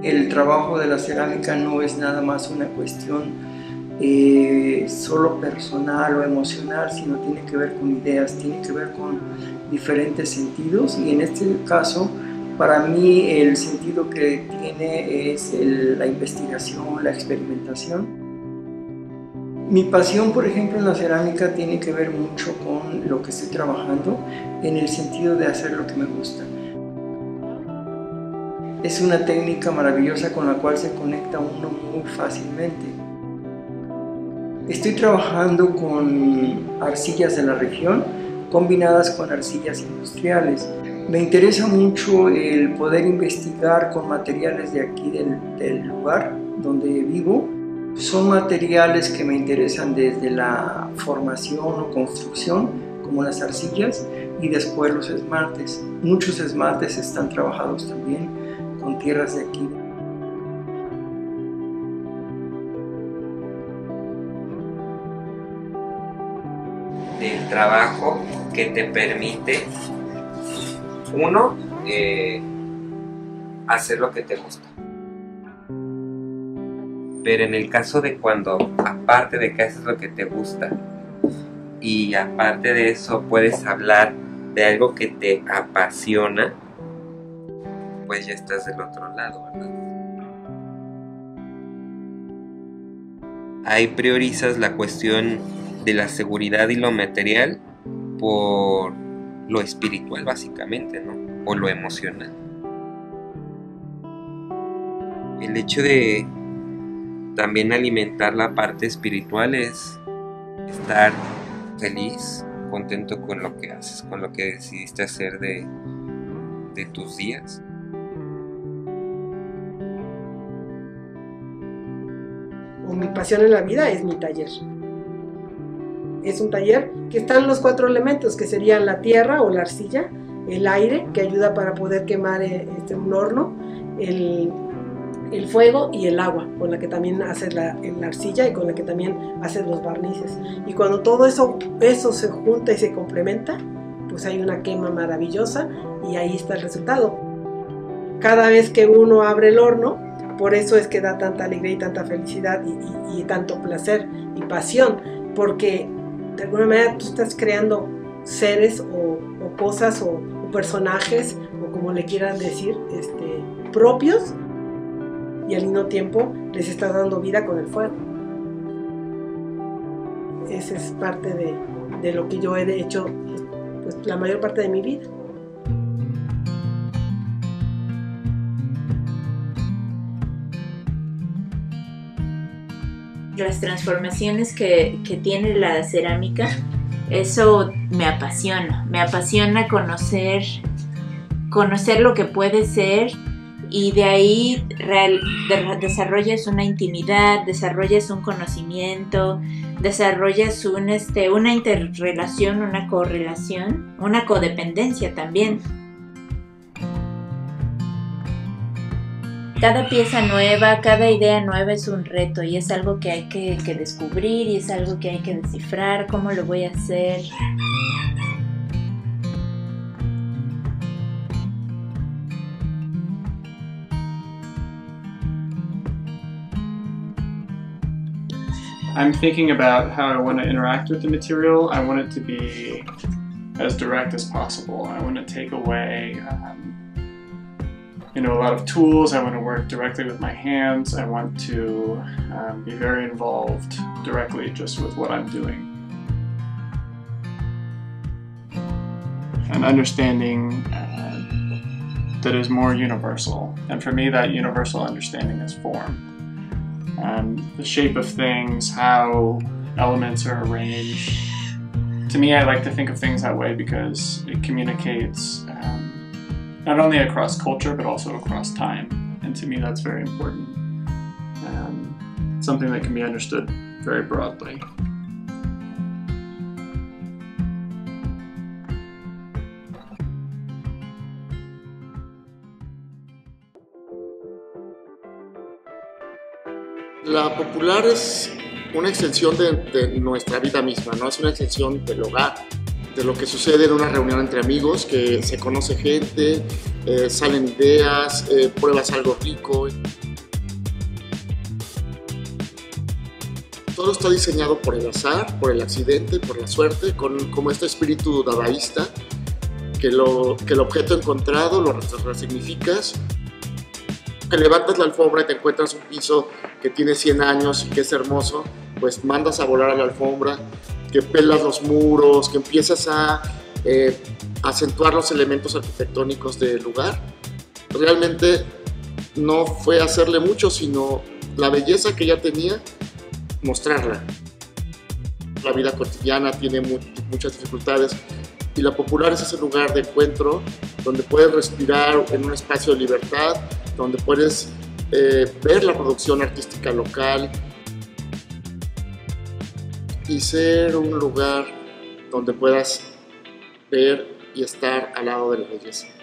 El trabajo de la cerámica no es nada más una cuestión solo personal o emocional, sino tiene que ver con ideas, tiene que ver con diferentes sentidos, y en este caso para mí el sentido que tiene es la investigación, la experimentación. Mi pasión, por ejemplo, en la cerámica tiene que ver mucho con lo que estoy trabajando, en el sentido de hacer lo que me gusta. Es una técnica maravillosa con la cual se conecta uno muy fácilmente. Estoy trabajando con arcillas de la región combinadas con arcillas industriales. Me interesa mucho el poder investigar con materiales de aquí del lugar donde vivo. Son materiales que me interesan desde la formación o construcción, como las arcillas, y después los esmaltes. Muchos esmaltes están trabajados también con tierras de aquí. Del trabajo que te permite, uno, hacer lo que te gusta. Pero en el caso de cuando, aparte de que haces lo que te gusta, y aparte de eso puedes hablar de algo que te apasiona, pues ya estás del otro lado, ¿verdad? Ahí priorizas la cuestión de la seguridad y lo material por lo espiritual, básicamente, ¿no? O lo emocional. El hecho de también alimentar la parte espiritual es estar feliz, contento con lo que haces, con lo que decidiste hacer de tus días. Mi pasión en la vida es mi taller. Es un taller que están los 4 elementos, que serían la tierra o la arcilla, el aire, que ayuda para poder quemar un horno, el fuego y el agua, con la que también haces la arcilla y con la que también haces los barnices. Y cuando todo eso se junta y se complementa, pues hay una quema maravillosa y ahí está el resultado. Cada vez que uno abre el horno, por eso es que da tanta alegría y tanta felicidad y tanto placer y pasión, porque de alguna manera tú estás creando seres o cosas o personajes, o como le quieran decir, propios, y al mismo tiempo les estás dando vida con el fuego. Esa es parte de lo que yo he hecho pues, la mayor parte de mi vida. Las transformaciones que tiene la cerámica, eso me apasiona conocer lo que puede ser, y de ahí desarrollas una intimidad, desarrollas un conocimiento, desarrollas una interrelación, una correlación, una codependencia también. Cada pieza nueva, cada idea nueva es un reto, y es algo que hay que descubrir, y es algo que hay que descifrar. ¿Cómo lo voy a hacer? I'm thinking about how I want to interact with the material. I want it to be as direct as possible. I want to take away a lot of tools. I want to work directly with my hands. I want to be very involved directly just with what I'm doing. An understanding that is more universal. And for me, that universal understanding is form. The shape of things, how elements are arranged. To me, I like to think of things that way because it communicates not only across culture, but also across time. And to me, that's very important. Something that can be understood very broadly. La popular es una extensión de nuestra vida misma, ¿no? Es una extensión del hogar, de lo que sucede en una reunión entre amigos, que se conoce gente, salen ideas, pruebas algo rico. solo está diseñado por el azar, por el accidente, por la suerte, como este espíritu dadaísta, que el objeto encontrado lo resignificas, que levantas la alfombra y te encuentras un piso que tiene 100 años y que es hermoso, pues mandas a volar a la alfombra, que pelas los muros, que empiezas a acentuar los elementos arquitectónicos del lugar. Realmente no fue hacerle mucho, sino la belleza que ya tenía, mostrarla. La vida cotidiana tiene muchas dificultades y La Popular es ese lugar de encuentro donde puedes respirar en un espacio de libertad, donde puedes ver la producción artística local y ser un lugar donde puedas ver y estar al lado de la belleza.